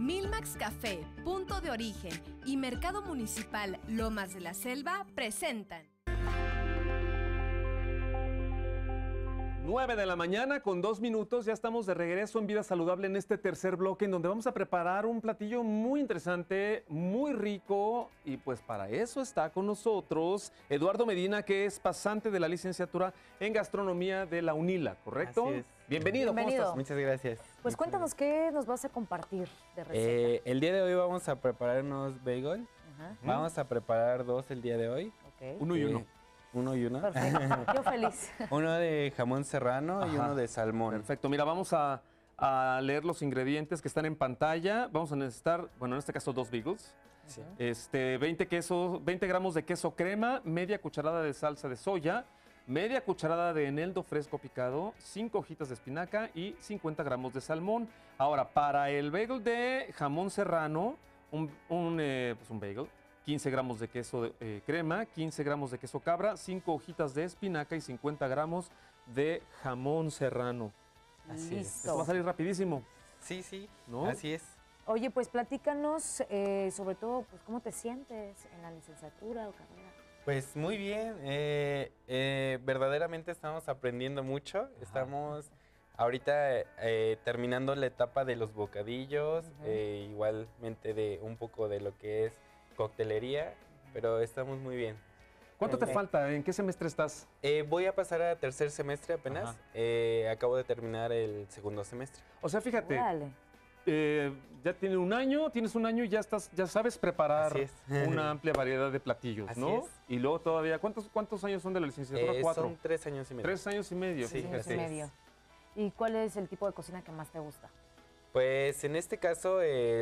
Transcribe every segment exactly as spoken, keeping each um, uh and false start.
Milmax Café, Punto de Origen y Mercado Municipal Lomas de la Selva presentan. nueve de la mañana con dos minutos, ya estamos de regreso en Vida Saludable en este tercer bloque en donde vamos a preparar un platillo muy interesante, muy rico y pues para eso está con nosotros Eduardo Medina, que es pasante de la licenciatura en gastronomía de la UNILA, ¿correcto? Así es. Bienvenido, Bienvenido. ¿cómo estás? Muchas gracias. Pues cuéntanos qué nos vas a compartir de receta. Eh, el día de hoy vamos a preparar unos bagel. Ajá. Vamos a preparar dos el día de hoy. Ok. Uno y Eh, uno. Uno y uno. Perfecto. Yo feliz. Uno de jamón serrano y Ajá. uno de salmón. Perfecto, mira, vamos a, a leer los ingredientes que están en pantalla. Vamos a necesitar, bueno, en este caso dos bagels. Sí. Este, veinte, queso, veinte gramos de queso crema, media cucharada de salsa de soya, media cucharada de eneldo fresco picado, cinco hojitas de espinaca y cincuenta gramos de salmón. Ahora, para el bagel de jamón serrano, un, un, eh, pues un bagel, quince gramos de queso de, eh, crema, quince gramos de queso cabra, cinco hojitas de espinaca y cincuenta gramos de jamón serrano. Así es. Listo. Esto va a salir rapidísimo. Sí, sí. ¿No? Así es. Oye, pues platícanos eh, sobre todo, pues cómo te sientes en la licenciatura o carrera. Pues muy bien. eh, eh, verdaderamente estamos aprendiendo mucho. Estamos ahorita eh, terminando la etapa de los bocadillos, Ujú. eh, igualmente de un poco de lo que es coctelería, pero estamos muy bien. ¿Cuánto te Ok. falta? ¿En qué semestre estás? Eh, voy a pasar a tercer semestre apenas. Ajá. Eh, acabo de terminar el segundo semestre. O sea, fíjate, Órale. eh, ya tiene un año, tienes un año y ya estás, ya sabes preparar Así es. una amplia variedad de platillos, Así ¿no? es. Y luego todavía, ¿cuántos, cuántos años son de la licenciatura? Eh, Cuatro. son tres años y medio. Tres años y medio. Sí, Tres años así y es. medio. ¿Y cuál es el tipo de cocina que más te gusta? Pues en este caso,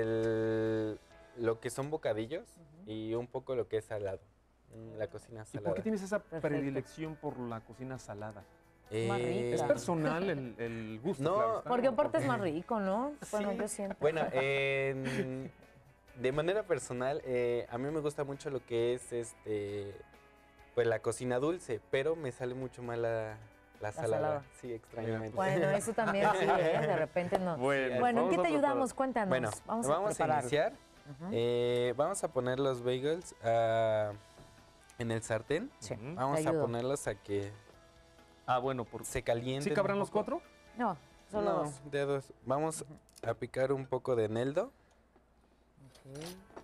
el, lo que son bocadillos Ujú. y un poco lo que es salado. mm, La cocina ¿Y salada. por qué tienes esa Perfecto. predilección por la cocina salada? Más rica. ¿Es personal el, el gusto? No, claro está, Porque ¿o aparte por es qué? más rico, ¿no? Bueno, Sí. yo siento. Bueno, en- de manera personal, eh, a mí me gusta mucho lo que es este, pues la cocina dulce, pero me sale mucho mal la, la salada. salada. Sí, extrañamente. Bueno, eso también sí, ¿eh? De repente no. Bueno, Bueno, ¿en vamos qué a te ayudamos? preparar. Cuéntanos. Bueno, vamos, vamos, a a, preparar. iniciar. Eh, vamos a poner los bagels ah, en el sartén. Sí. Ujú. Vamos Te a ayudo. ponerlos a que Ah, bueno, por... se calienten. ¿sí cabrán un los poco. cuatro? No, solo No, dos. de dos. Vamos a picar un poco de eneldo. Ok.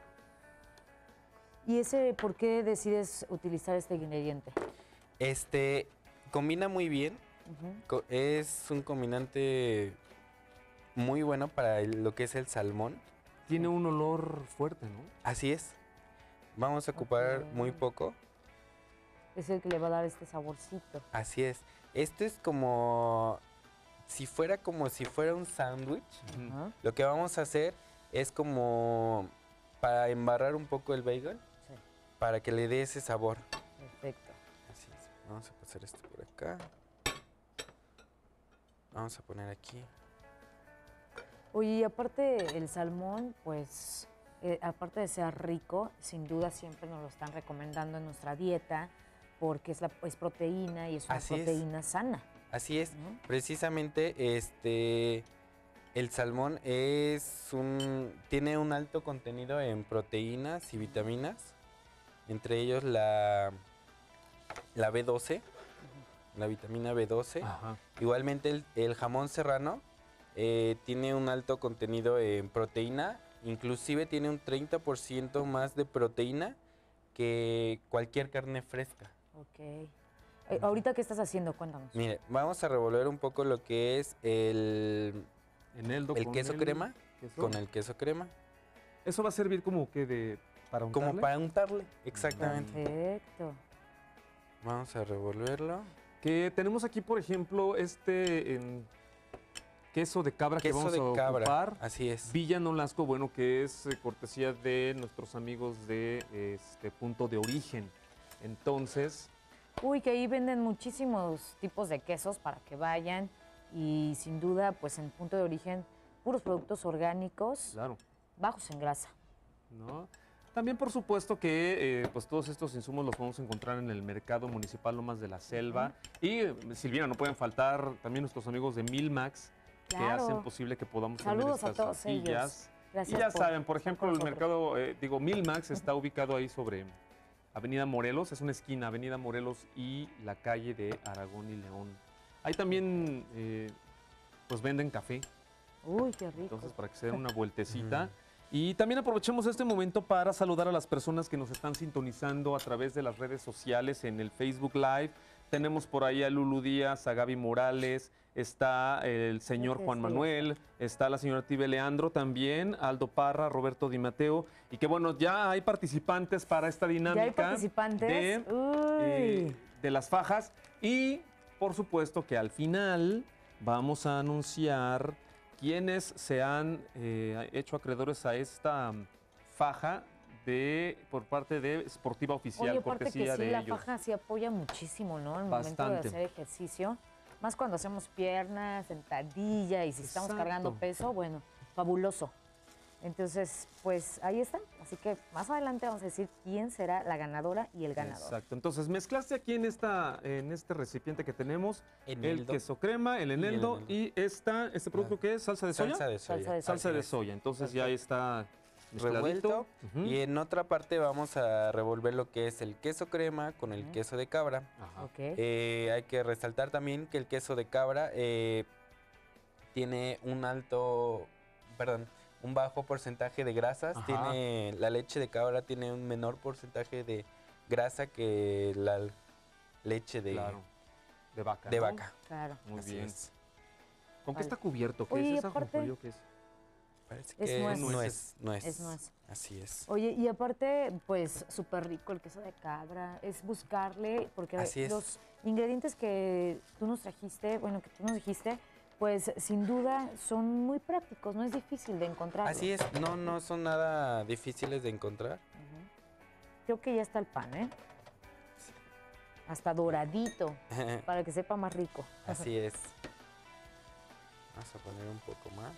¿Y ese por qué decides utilizar este ingrediente? Este combina muy bien. Ujú. Co- Es un combinante muy bueno para el- lo que es el salmón. Tiene un olor fuerte, ¿no? Así es. Vamos a ocupar Ok. muy poco. Es el que le va a dar este saborcito. Así es. Esto es como si fuera como si fuera un sándwich. Ujú. Ajá. Lo que vamos a hacer es como para embarrar un poco el bagel Sí, para que le dé ese sabor. perfecto. Así es. Vamos a pasar esto por acá. Vamos a poner aquí. Oye, y aparte el salmón, pues, eh, aparte de ser rico, sin duda siempre nos lo están recomendando en nuestra dieta porque es, la, es proteína y es una Así es. proteína sana. Así es. Ujú. Precisamente este el salmón es un tiene un alto contenido en proteínas y vitaminas, entre ellos la la B doce, la vitamina B doce. Ajá. Igualmente el, el jamón serrano eh, tiene un alto contenido en proteína, inclusive tiene un treinta por ciento más de proteína que cualquier carne fresca. Ok. Eh, ¿Ahorita qué estás haciendo? Cuéntanos. Mire, vamos a revolver un poco lo que es el, Eneldo el con queso el crema queso. con el queso crema, ¿Eso va a servir como que de... para untarle? como para untarle, exactamente. Perfecto. Vamos a revolverlo. Que tenemos aquí, por ejemplo, este em, queso de cabra que Queso vamos de a cabra, ocupar. así es. Villa Nolasco, bueno, que es eh, cortesía de nuestros amigos de este Punto de Origen. Entonces, Uy, que ahí venden muchísimos tipos de quesos para que vayan y sin duda, pues en Punto de Origen, puros productos orgánicos, claro, bajos en grasa. ¿no? También, por supuesto, que eh, pues todos estos insumos los podemos encontrar en el Mercado Municipal Lomas de la Selva. Y, eh, Silvina, no pueden faltar también nuestros amigos de Milmax, que Claro. hacen posible que podamos Saludos a tener estas todos tortillas Gracias Y ya por saben, por estar ejemplo, con el nosotros. mercado, eh, digo, Milmax está ubicado ahí sobre Avenida Morelos, es una esquina, Avenida Morelos y la calle de Aragón y León. Ahí también, eh, pues venden café, Uy, qué rico. entonces para que se den una vueltecita. Y también aprovechemos este momento para saludar a las personas que nos están sintonizando a través de las redes sociales en el Facebook Live. Tenemos por ahí a Lulu Díaz, a Gaby Morales, está el señor que Juan este ya Manuel, está la señora Tibe Leandro también, Aldo Parra, Roberto Di Mateo. Y que bueno, ya hay participantes para esta dinámica. ¿Ya hay participantes? De, Uy. eh, de las fajas. Y por supuesto que al final vamos a anunciar quienes se han eh, hecho acreedores a esta mm, faja de por parte de Sportiva Oficial, Oye, aparte que cortesía sí, de la ellos. faja sí apoya muchísimo, ¿no? Al momento Bastante. de hacer ejercicio. Más cuando hacemos piernas, sentadilla y si estamos Exacto. cargando peso, bueno, fabuloso. Entonces, pues ahí está. Así que más adelante vamos a decir quién será la ganadora y el ganador. Exacto. Entonces, mezclaste aquí en esta en este recipiente que tenemos el Eneldo. queso crema, el eneldo eneldo. y esta este producto que es salsa de soya. Salsa de soya. Salsa de Salsa de Así es. soya. Entonces ya está mezcladito. Revuelto. Ujú. Y en otra parte vamos a revolver lo que es el queso crema con el Ujú. queso de cabra. Ajá. Ok. Eh, hay que resaltar también que el queso de cabra eh, tiene un alto, perdón, un bajo porcentaje de grasas. Ajá. Tiene la leche de cabra tiene un menor porcentaje de grasa que la leche de, Claro. De vaca. de ¿no? vaca. Claro. Muy Así bien. es. ¿Con qué Vale. está cubierto? ¿Qué Oye, es esa aparte- jonjolio? ¿Qué es? Parece Es que nuez. es nuez. nuez. Es nuez. Así es. Oye, y aparte, pues súper rico el queso de cabra. Es buscarle, porque Así es. los ingredientes que tú nos trajiste, bueno, que tú nos dijiste, pues sin duda son muy prácticos, no es difícil de encontrar. Así es. No, no son nada difíciles de encontrar. Creo que ya está el pan, ¿eh? Hasta doradito, para que sepa más rico. Así es. Vamos a poner un poco más.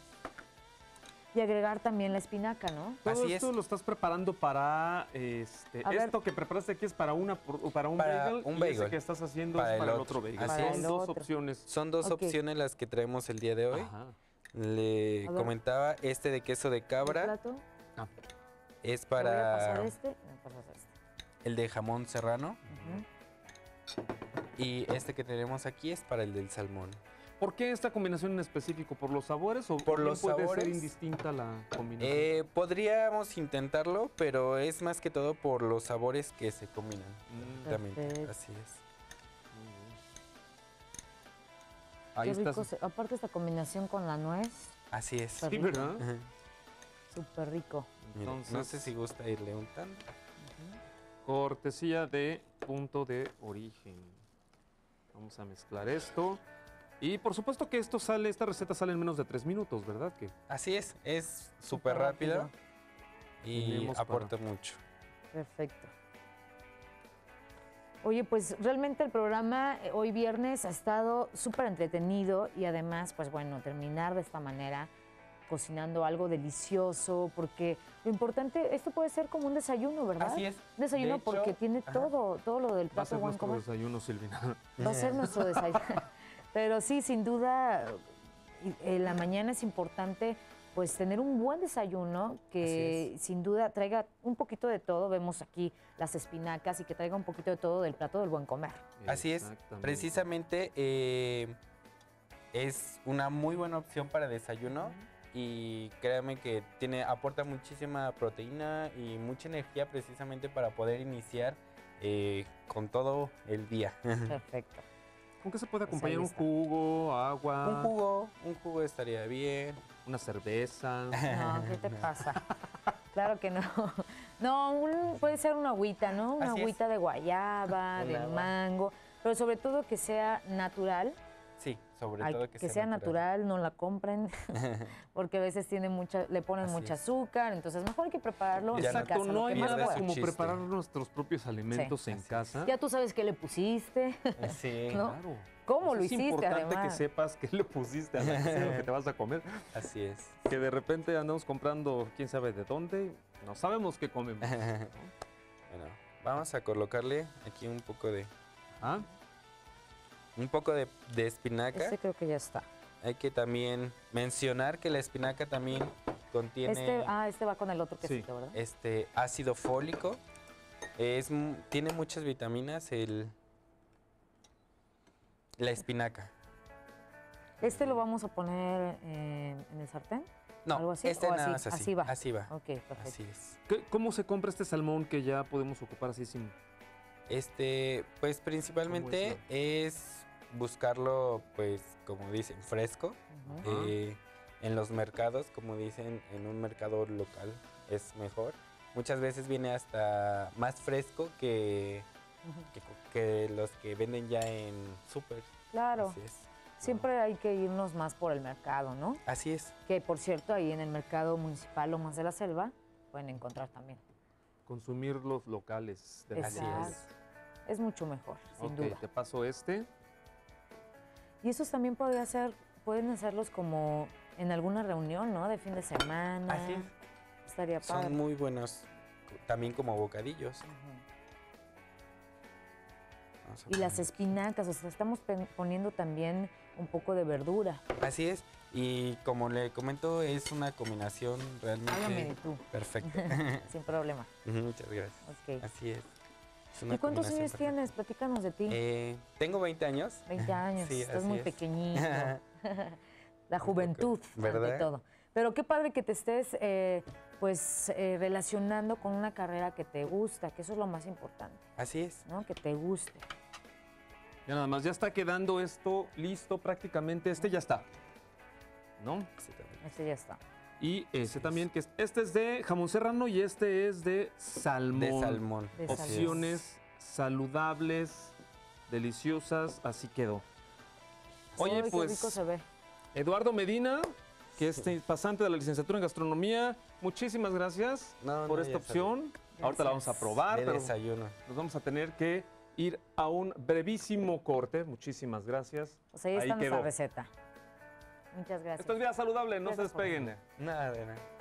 Y agregar también la espinaca, ¿no? Todo Así esto es. lo estás preparando para este. A ver. Esto que preparaste aquí es para una por- para un Para bagel. un y ese bagel. que estás haciendo Para es el para el otro. otro bagel. Así Son es. dos Para el otro. opciones. Son dos Ok. opciones las que traemos el día de hoy. Ajá. Le A ver. comentaba, este de queso de ¿El cabra plato? Ah, es ¿Me voy a pasar para este? Me pasas este. el de jamón serrano Ujú. y este que tenemos aquí es para el del salmón. ¿Por qué esta combinación en específico? ¿Por los sabores o Por bien los puede sabores. ser indistinta la combinación? Eh, podríamos intentarlo, pero es más que todo por los sabores que se combinan. Mm, También, Perfecto. así es. muy bien. Ahí Qué rico estás. se- aparte esta combinación con la nuez, Así es. Súper Sí, rico. ¿verdad? Ajá. súper rico. Mira, no Entonces- sé si gusta irle untando. Cortesía de punto de origen. Vamos a mezclar esto. Y por supuesto que esto sale, esta receta sale en menos de tres minutos, ¿verdad? Que Así es, es súper Súper rápido rápido. y Tenemos aporta mucho. Perfecto. Oye, pues realmente el programa eh, hoy viernes ha estado súper entretenido y además, pues bueno, terminar de esta manera, cocinando algo delicioso, porque lo importante, esto puede ser como un desayuno, ¿verdad? Así es. Un desayuno De hecho, porque tiene ajá. todo, todo lo del va a plato ser buen nuestro comer. desayuno, Silvina. Va a ser nuestro desayuno. Pero sí, sin duda, y- en la mañana es importante pues tener un buen desayuno que Así sin duda traiga un poquito de todo. Vemos aquí las espinacas y que traiga un poquito de todo del plato del buen comer. Así es. Exactamente. Precisamente eh, es una muy buena opción para desayuno y créame que tiene aporta muchísima proteína y mucha energía precisamente para poder iniciar eh, con todo el día. Perfecto. ¿Con qué se puede Pues acompañar ahí un está. jugo, agua, Un jugo, un jugo estaría bien. una cerveza? No, ¿qué te pasa? Claro que no. No, un- puede ser una agüita, ¿no? Una Así es. agüita de guayaba, Un de agua. mango, pero sobre todo que sea natural. Sí, sobre Ay, todo que, sea natural. no la compren, porque a veces tiene mucha, le ponen Así mucha es. azúcar, entonces mejor hay que prepararlo Ya en no- Exacto, casa. no lo hay que más nada pierde su como chiste. preparar nuestros propios alimentos Sí. en Así es. casa. Ya tú sabes qué le pusiste, Sí, ¿no? Claro. cómo Eso lo es hiciste importante además. que sepas qué le pusiste a la cena que te vas a comer. así es. Que de repente andamos comprando quién sabe de dónde. No sabemos qué comemos. ¿no? Bueno, vamos a colocarle aquí un poco de ¿Ah? un poco de, de espinaca. Este creo que ya está. Hay que también mencionar que la espinaca también contiene Este, ah, este va con el otro Sí. quesito, ¿verdad? este ácido fólico. Es, mu- tiene muchas vitaminas el, la espinaca. ¿Este lo vamos a poner eh, en el sartén? No, ¿Algo así? este ¿O nada así? más así. Así va. Así va. Ok, perfecto. Así es. ¿Qué- ¿Cómo se compra este salmón que ya podemos ocupar así sin... Este, pues principalmente es buscarlo, pues, como dicen, fresco. Ujú. Ajá. Eh, en los mercados, como dicen, en un mercado local es mejor. Muchas veces viene hasta más fresco que, Ujú. que, co- que los que venden ya en súper. Claro, Así es. siempre hay que irnos más por el mercado, ¿no? Así es. Que por cierto, ahí en el mercado municipal Lomas de la Selva pueden encontrar también. consumir los locales de la Así ciudad? es. Es mucho mejor, sin Ok, duda. te paso este. Y esos también podría ser, pueden hacerlos como en alguna reunión, ¿no? De fin de semana. Así es. Estaría padre. Son muy buenos co- también como bocadillos. Ujú. Vamos a Y las poner- espinacas, o sea, estamos pen- poniendo también un poco de verdura. Así es. Y como le comento, es una combinación Háblame de realmente tú, perfecta. sin problema. Ujú, Muchas gracias. Ok. Así es. Es una ¿Y cuántos combinación años perfecta. tienes? Platícanos de ti. Eh, tengo veinte años. veinte años, sí, estás así muy es. pequeñito. La Un poco, juventud, ante ¿verdad? todo. Pero qué padre que te estés eh, pues eh, relacionando con una carrera que te gusta, que eso es lo más importante, Así es. ¿no? Que te guste. Ya nada más, ya está quedando esto listo prácticamente. Este ya está, ¿no? Sí, también. Este ya está. Y ese es. también, que es, este es de jamón serrano y este es de salmón. De salmón. De salmón. Opciones saludables, deliciosas, así quedó. Oye, Ay, qué pues, rico se ve. Eduardo Medina, que es pasante de la licenciatura en gastronomía, muchísimas gracias No, por no, esta ya opción. Ahorita la vamos a Gracias. probar, De pero desayuno. nos vamos a tener que ir a un brevísimo corte. Muchísimas gracias. Pues ahí, Ahí está nuestra quedó. receta. Muchas gracias. Esto es Vida Saludable, no se Gracias por despeguen. Nada de nada.